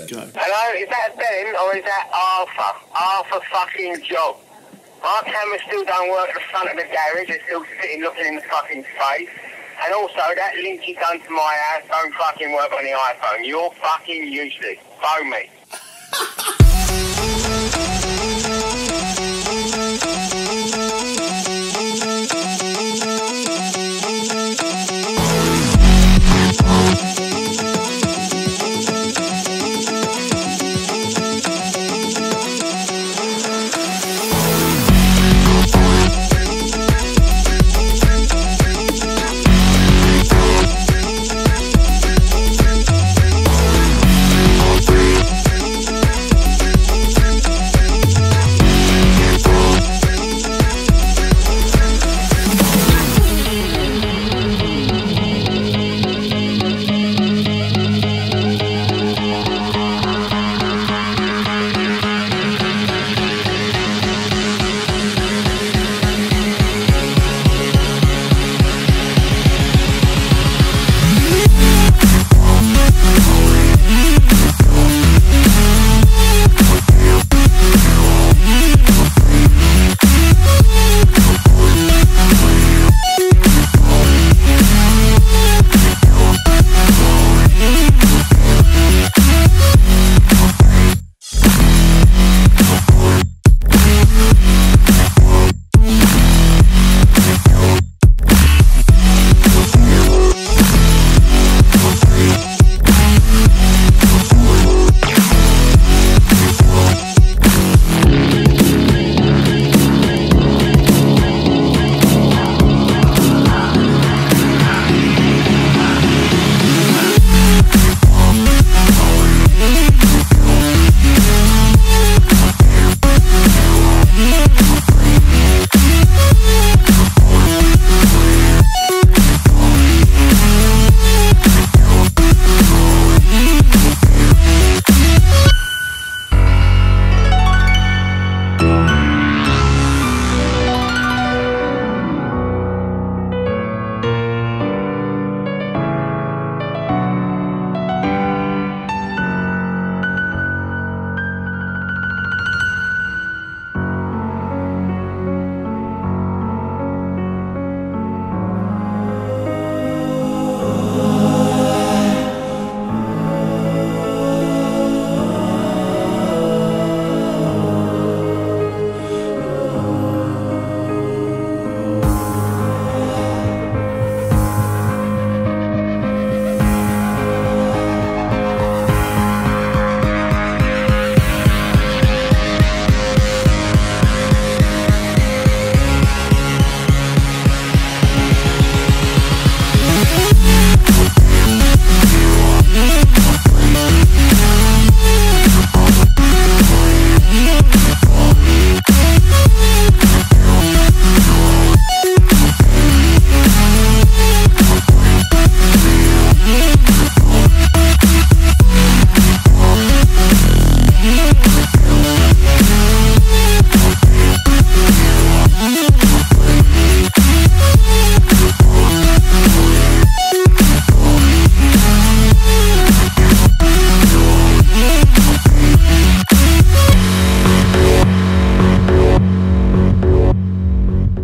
go. Hello, is that Ben or is that Arthur? Arthur fucking Job. Our camera still don't work at the front of the garage. It's still sitting looking in the fucking space. And also, that link you done to my house don't fucking work on the iPhone. You're fucking useless. Phone me.